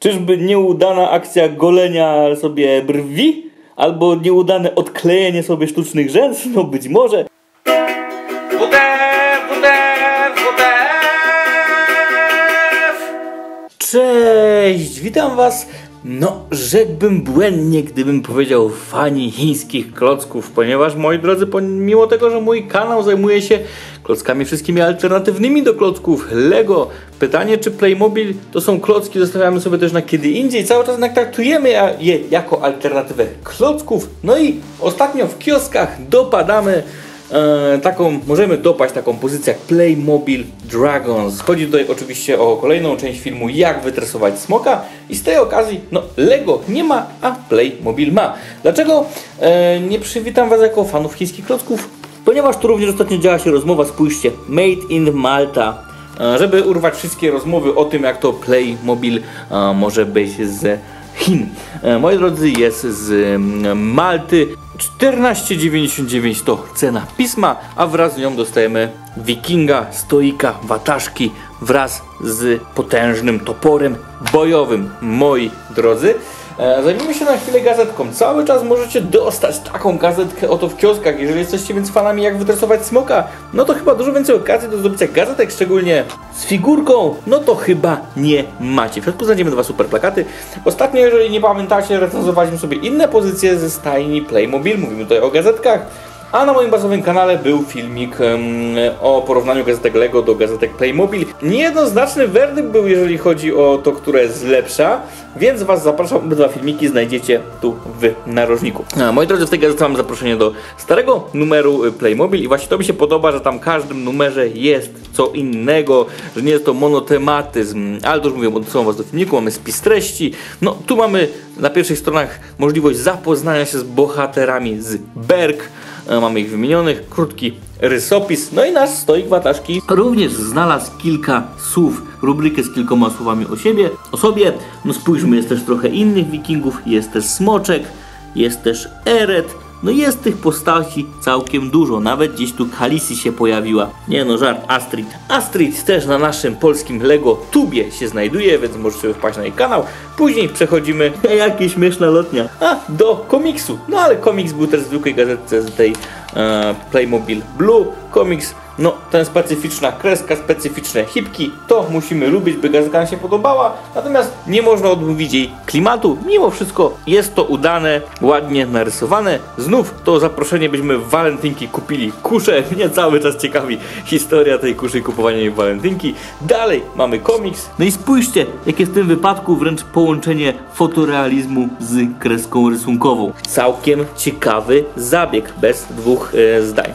Czyżby nieudana akcja golenia sobie brwi? Albo nieudane odklejenie sobie sztucznych rzęs? No być może. Cześć, witam was. No, rzekłbym błędnie, gdybym powiedział fani chińskich klocków, ponieważ, moi drodzy, pomimo tego, że mój kanał zajmuje się klockami wszystkimi alternatywnymi do klocków Lego, pytanie, czy Playmobil to są klocki, zostawiamy sobie też na kiedy indziej, cały czas traktujemy je jako alternatywę klocków. No i ostatnio w kioskach dopadamy możemy dopaść taką pozycję jak Playmobil Dragons. Chodzi tutaj oczywiście o kolejną część filmu, jak wytresować smoka, i z tej okazji, no, Lego nie ma, a Playmobil ma. Dlaczego nie przywitam was jako fanów chińskich klocków? Ponieważ tu również ostatnio działa się rozmowa, spójrzcie, Made in Malta, żeby urwać wszystkie rozmowy o tym, jak to Playmobil może być z Chin. Moi drodzy, jest z Malty. 14,99 to cena pisma, a wraz z nią dostajemy wikinga, stoika, wataszki wraz z potężnym toporem bojowym. Moi drodzy, zajmijmy się na chwilę gazetką. Cały czas możecie dostać taką gazetkę oto w kioskach. Jeżeli jesteście więc fanami, jak wytresować smoka, no to chyba dużo więcej okazji do zdobycia gazetek, szczególnie z figurką, no to chyba nie macie. W środku znajdziemy dwa super plakaty. Ostatnio, jeżeli nie pamiętacie, recenzowaliśmy sobie inne pozycje ze stajni Playmobil. Mówimy tutaj o gazetkach. A na moim bazowym kanale był filmik o porównaniu gazetek Lego do gazetek Playmobil. Niejednoznaczny werdykt był, jeżeli chodzi o to, która jest lepsza, więc was zapraszam, obydwa filmiki znajdziecie tu w narożniku. Moi drodzy, w tej gazecie mam zaproszenie do starego numeru Playmobil i właśnie to mi się podoba, że tam w każdym numerze jest co innego, że nie jest to monotematyzm, ale to już mówię, odsyłam was do filmiku, mamy spis treści. No tu mamy na pierwszych stronach możliwość zapoznania się z bohaterami z Berg. Mamy ich wymienionych, krótki rysopis, no i nasz stoik wataszki również znalazł kilka słów, rubrykę z kilkoma słowami o sobie. No spójrzmy, jest też trochę innych wikingów, jest też smoczek, jest też Eret. No jest tych postaci całkiem dużo, nawet gdzieś tu Khaleesi się pojawiła. Nie no, żart, Astrid. Astrid też na naszym polskim Lego tubie się znajduje, więc możecie sobie wpaść na jej kanał. Później przechodzimy, jakieś śmieszna lotnia, do komiksu. No ale komiks był też w zwykłej gazetce z tej Playmobil Blue. Komiks, no ten specyficzna kreska, specyficzne hipki, to musimy lubić, by gazetka nam się podobała. Natomiast nie można odmówić jej klimatu. Mimo wszystko jest to udane, ładnie narysowane. Znów to zaproszenie, byśmy w walentynki kupili kuszę. Mnie cały czas ciekawi historia tej kuszy i kupowania jej w walentynki. Dalej mamy komiks. No i spójrzcie, jak jest w tym wypadku wręcz połączenie fotorealizmu z kreską rysunkową. Całkiem ciekawy zabieg, bez dwóch zdań.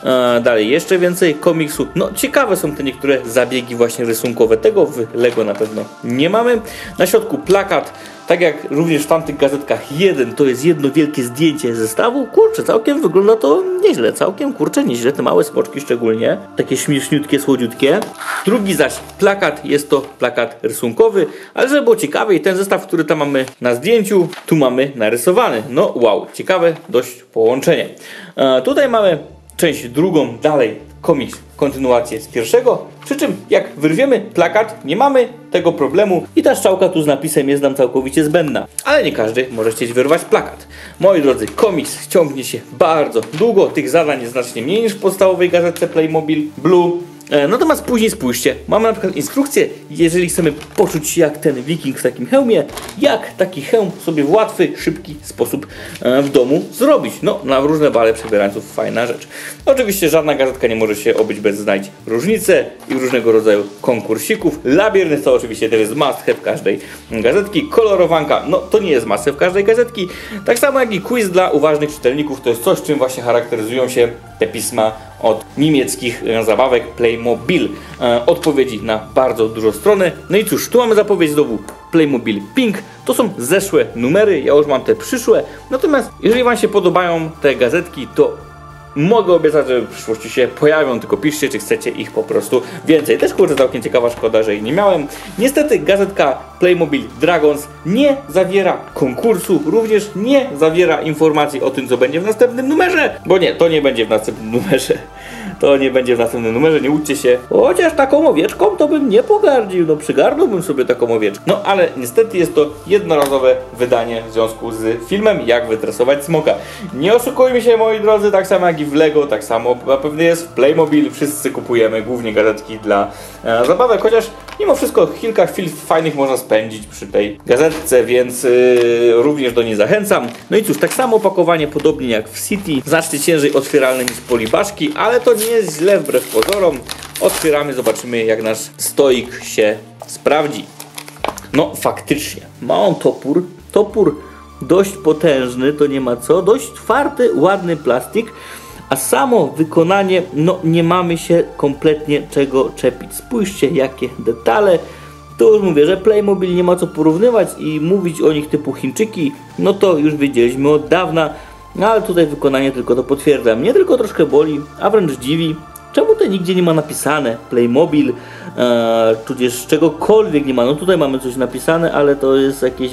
Dalej jeszcze więcej komiksu. No ciekawe są te niektóre zabiegi właśnie rysunkowe. Tego w Lego na pewno nie mamy. Na środku plakat. Tak jak również w tamtych gazetkach, jeden to jest jedno wielkie zdjęcie zestawu. Kurczę, całkiem wygląda to nieźle. Całkiem, kurczę, nieźle. Te małe smoczki szczególnie. Takie śmieszniutkie, słodziutkie. Drugi zaś plakat jest to plakat rysunkowy. Ale żeby było ciekawiej, ten zestaw, który tam mamy na zdjęciu, tu mamy narysowany. No wow, ciekawe dość połączenie. Tutaj mamy część drugą, dalej komiks, kontynuację z pierwszego, przy czym jak wyrwiemy plakat, nie mamy tego problemu i ta strzałka tu z napisem jest nam całkowicie zbędna. Ale nie każdy może chcieć wyrwać plakat. Moi drodzy, komiks ciągnie się bardzo długo, tych zadań jest znacznie mniej niż w podstawowej gazetce Playmobil Blue. Natomiast później spójrzcie, mamy na przykład instrukcję, jeżeli chcemy poczuć się jak ten wiking w takim hełmie, jak taki hełm sobie w łatwy, szybki sposób w domu zrobić. No, na różne bale przebierańców fajna rzecz. Oczywiście żadna gazetka nie może się obyć bez znajdź różnice i różnego rodzaju konkursików. Labirynt to oczywiście też jest must have każdej gazetki. Kolorowanka, no to nie jest must have każdej gazetki. Tak samo jak i quiz dla uważnych czytelników, to jest coś, czym właśnie charakteryzują się te pisma od niemieckich zabawek Playmobil. Odpowiedzi na bardzo dużo strony. No i cóż, tu mamy zapowiedź znowu Playmobil Pink. To są zeszłe numery, ja już mam te przyszłe. Natomiast jeżeli wam się podobają te gazetki, to mogę obiecać, że w przyszłości się pojawią, tylko piszcie, czy chcecie ich po prostu więcej. Też kurczę, całkiem ciekawa, szkoda, że ich nie miałem. Niestety gazetka Playmobil Dragons nie zawiera konkursu, również nie zawiera informacji o tym, co będzie w następnym numerze, bo nie, to nie będzie w następnym numerze. To nie będzie w następnym numerze, nie łudźcie się. Chociaż taką owieczką to bym nie pogardził, no przygarnąłbym sobie taką owieczkę. No ale niestety jest to jednorazowe wydanie w związku z filmem Jak wytresować smoka. Nie oszukujmy się, moi drodzy, tak samo jak i w Lego, tak samo pewnie jest w Playmobil. Wszyscy kupujemy głównie gazetki dla zabawek, chociaż mimo wszystko kilka chwil fajnych można spędzić przy tej gazetce, więc również do niej zachęcam. No i cóż, tak samo opakowanie, podobnie jak w City, znacznie ciężej otwieralne niż polibaszki, ale to nie jest źle wbrew pozorom. Otwieramy, zobaczymy jak nasz stoik się sprawdzi. No faktycznie, ma on topór dość potężny, to nie ma co, dość twardy, ładny plastik, a samo wykonanie, no nie mamy się kompletnie czego czepić. Spójrzcie jakie detale. To już mówię, że Playmobil nie ma co porównywać i mówić o nich typu Chińczyki, no to już wiedzieliśmy od dawna, no ale tutaj wykonanie tylko to potwierdza. Mnie tylko troszkę boli, a wręcz dziwi, czemu to nigdzie nie ma napisane Playmobil, tudzież czegokolwiek nie ma. No tutaj mamy coś napisane, ale to jest jakieś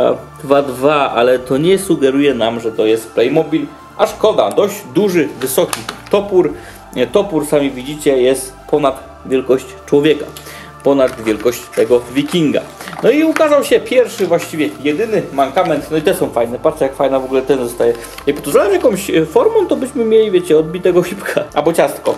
2.2, ale to nie sugeruje nam, że to jest Playmobil, a szkoda, dość duży, wysoki topór. Topór, sami widzicie, jest ponad wielkość człowieka. Ponad wielkość tego wikinga. No i ukazał się pierwszy, właściwie jedyny mankament. No i te są fajne. Patrzcie jak fajna w ogóle ten zostaje. Jakby to zależy jakąś formą, to byśmy mieli, wiecie, odbitego hipka. Albo ciastko.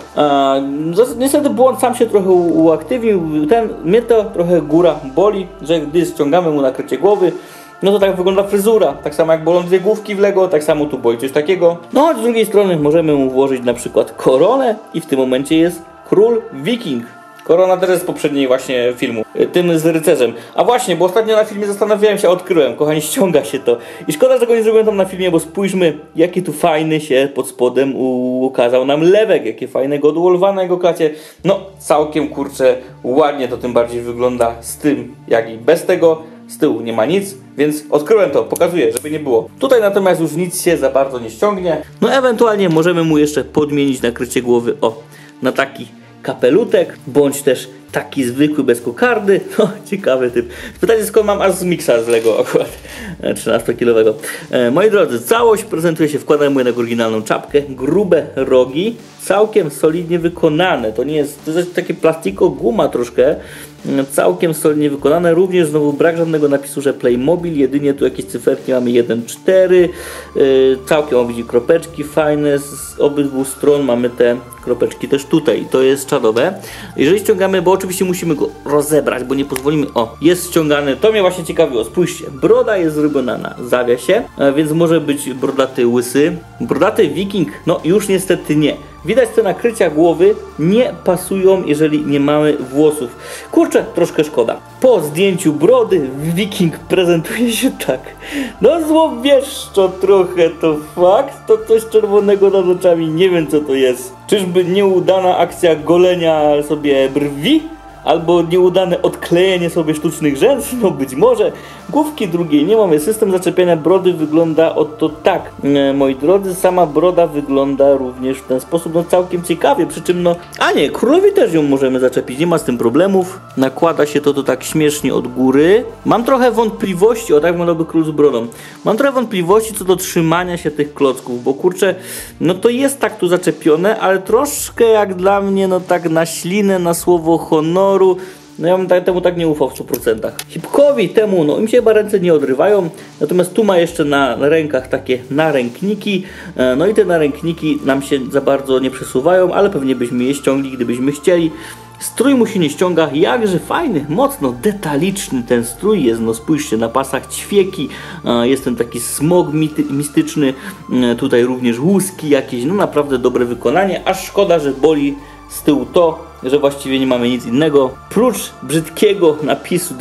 Niestety błąd sam się trochę uaktywnił. Mnie to trochę góra boli, że gdy ściągamy mu nakrycie głowy, no to tak wygląda fryzura. Tak samo jak bolą dwie główki w Lego, tak samo tu boli coś takiego. No a z drugiej strony możemy mu włożyć na przykład koronę i w tym momencie jest król wiking. Korona też jest z poprzedniej właśnie filmu, tym z rycerzem. A właśnie, bo ostatnio na filmie zastanawiałem się, odkryłem, kochani, ściąga się to. I szkoda, że go nie zrobiłem tam na filmie, bo spójrzmy, jaki tu fajny się pod spodem ukazał nam lewek, jakie fajne godłol na jego klacie. No, całkiem kurczę, ładnie to tym bardziej wygląda z tym, jak i bez tego. Z tyłu nie ma nic, więc odkryłem to, pokazuję, żeby nie było. Tutaj natomiast już nic się za bardzo nie ściągnie. No ewentualnie możemy mu jeszcze podmienić nakrycie głowy, na taki kapelutek, bądź też taki zwykły, bez kokardy. No, ciekawy typ. Pytanie, skąd mam aż z miksa z Lego akurat 13-kilowego. Moi drodzy, całość prezentuje się, wkładam mu jednak oryginalną czapkę, grube rogi, całkiem solidnie wykonane. To nie jest, to jest takie plastiko, guma troszkę, całkiem solidnie wykonane. Również znowu brak żadnego napisu, że Playmobil, jedynie tu jakieś cyferki mamy 1,4. Całkiem, widzi, kropeczki fajne z obydwu stron, mamy te kropeczki też tutaj. To jest czadowe. Jeżeli ściągamy, bo oczywiście musimy go rozebrać, bo nie pozwolimy. Jest ściągany. To mnie właśnie ciekawiło. Spójrzcie, broda jest zrobiona na zawiasie, więc może być brodaty łysy. Brodaty wiking, no już niestety nie. Widać, te nakrycia głowy nie pasują, jeżeli nie mamy włosów. Kurczę, troszkę szkoda. Po zdjęciu brody wiking prezentuje się tak. No złowieszczo trochę, to fakt. To coś czerwonego nad oczami, nie wiem co to jest. Czyżby nieudana akcja golenia sobie brwi? Albo nieudane odklejenie sobie sztucznych rzęs? No być może. Główki drugiej nie mamy. System zaczepiania brody wygląda oto tak. Moi drodzy, sama broda wygląda również w ten sposób, no całkiem ciekawie, przy czym no, a nie, królowi też ją możemy zaczepić, nie ma z tym problemów. Nakłada się to tak śmiesznie od góry. Mam trochę wątpliwości, tak wyglądałby król z brodą. Mam trochę wątpliwości co do trzymania się tych klocków, bo kurczę, no to jest tak tu zaczepione, ale troszkę jak dla mnie, no tak na ślinę, na słowo honoru. No ja bym temu tak nie ufał w 100%. Hipkowi temu, no im się chyba ręce nie odrywają, natomiast tu ma jeszcze na rękach takie narękniki, no i te narękniki nam się za bardzo nie przesuwają, ale pewnie byśmy je ściągli, gdybyśmy chcieli. Strój mu się nie ściąga, jakże fajny, mocno detaliczny ten strój jest, no spójrzcie, na pasach ćwieki, jest ten taki smog mistyczny, tutaj również łuski jakieś, no naprawdę dobre wykonanie, aż szkoda, że boli z tyłu to, że właściwie nie mamy nic innego, prócz brzydkiego napisu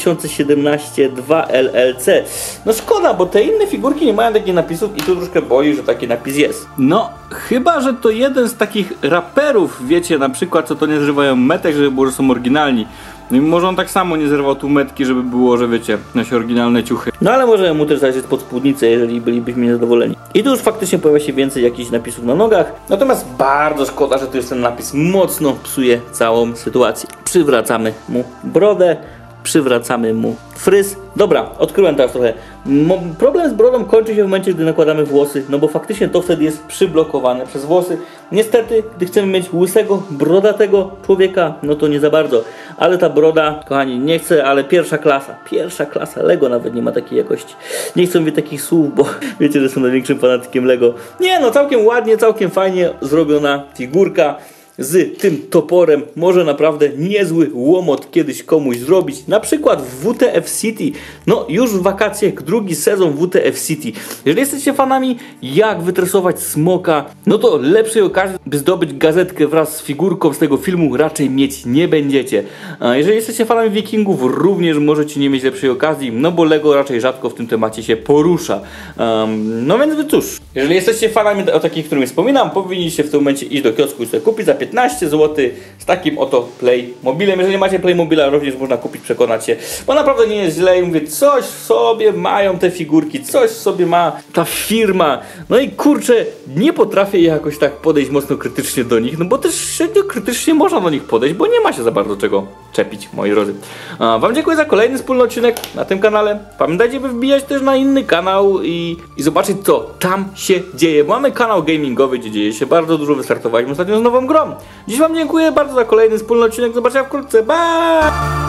2017 2LLC. No szkoda, bo te inne figurki nie mają takich napisów i tu troszkę boli, że taki napis jest. No, chyba, że to jeden z takich raperów, wiecie, na przykład, co to nie zrywają metek, żeby było, że są oryginalni. No i może on tak samo nie zerwał tu metki, żeby było, że wiecie, nasze oryginalne ciuchy. No ale możemy mu też zajrzeć pod spódnicę, jeżeli bylibyśmy niezadowoleni. I tu już faktycznie pojawia się więcej jakichś napisów na nogach. Natomiast bardzo szkoda, że tu jest ten napis, mocno psuje całą sytuację. Przywracamy mu brodę. przywracamy mu fryz. Dobra, odkryłem teraz trochę. Problem z brodą kończy się w momencie, gdy nakładamy włosy, no bo faktycznie to wtedy jest przyblokowane przez włosy. Niestety, gdy chcemy mieć łysego, brodatego człowieka, no to nie za bardzo. Ale ta broda, kochani, nie chcę, ale pierwsza klasa, Lego nawet nie ma takiej jakości. Nie chcę mówić takich słów, bo wiecie, że jestem największym fanatykiem Lego. Nie no, całkiem ładnie, całkiem fajnie zrobiona figurka z tym toporem. Może naprawdę niezły łomot kiedyś komuś zrobić. Na przykład w WTF City. No już w wakacje, drugi sezon WTF City. Jeżeli jesteście fanami jak wytresować smoka, no to lepszej okazji, by zdobyć gazetkę wraz z figurką z tego filmu raczej mieć nie będziecie. A jeżeli jesteście fanami wikingów, również możecie nie mieć lepszej okazji, no bo Lego raczej rzadko w tym temacie się porusza. No więc cóż, jeżeli jesteście fanami o takich, którym wspominam, powinniście w tym momencie iść do kiosku i sobie kupić za 15 zł z takim oto Playmobilem. Jeżeli nie macie Playmobila, również można kupić, przekonać się, bo naprawdę nie jest źle i mówię, coś w sobie mają te figurki, coś w sobie ma ta firma. No i kurczę, nie potrafię jakoś tak podejść mocno krytycznie do nich, no bo też średnio krytycznie można do nich podejść, bo nie ma się za bardzo czego czepić, moi drodzy. Wam dziękuję za kolejny wspólny odcinek na tym kanale. Pamiętajcie, by wbijać też na inny kanał i zobaczyć, co tam się dzieje. Mamy kanał gamingowy, gdzie dzieje się bardzo dużo. Wystartowaliśmy ostatnio z nową grą. Dziś wam dziękuję bardzo za kolejny wspólny odcinek. Zobaczenia wkrótce. Bye!